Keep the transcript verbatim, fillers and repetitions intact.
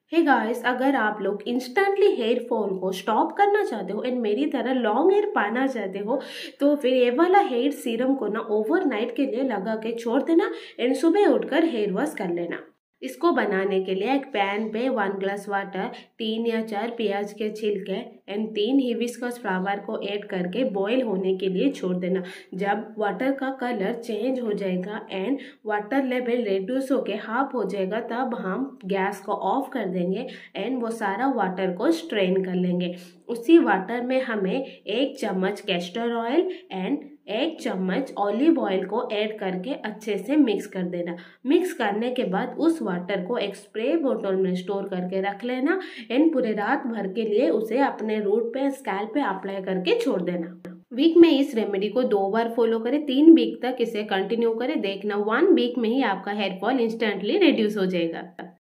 Hey guys, अगर आप लोग इंस्टेंटली हेयर फॉल को स्टॉप करना चाहते हो एंड मेरी तरह लॉन्ग हेयर पाना चाहते हो तो फिर ये वाला हेयर सीरम को ना ओवरनाइट के लिए लगा के छोड़ देना एंड सुबह उठकर हेयर वॉश कर लेना। इसको बनाने के लिए एक पैन पे वन ग्लास वाटर, तीन या चार प्याज के छिलके एंड तीन हिबिस्कस फ्लावर को ऐड करके बॉईल होने के लिए छोड़ देना। जब वाटर का कलर चेंज हो जाएगा एंड वाटर लेवल रिड्यूस होके हाफ हो जाएगा तब हम गैस को ऑफ कर देंगे एंड वो सारा वाटर को स्ट्रेन कर लेंगे। उसी वाटर में हमें एक चम्मच कैस्टर ऑयल एंड एक चम्मच ऑलिव ऑयल को ऐड करके अच्छे से मिक्स कर देना। मिक्स करने के बाद उस वाटर को एक स्प्रे बोतल में स्टोर करके रख लेना एंड पूरे रात भर के लिए उसे अपने रूट पे स्कैल्प पे अप्लाई करके छोड़ देना। वीक में इस रेमेडी को दो बार फॉलो करें, तीन वीक तक इसे कंटिन्यू करें। देखना वन वीक में ही आपका हेयर फॉल इंस्टेंटली रिड्यूस हो जाएगा।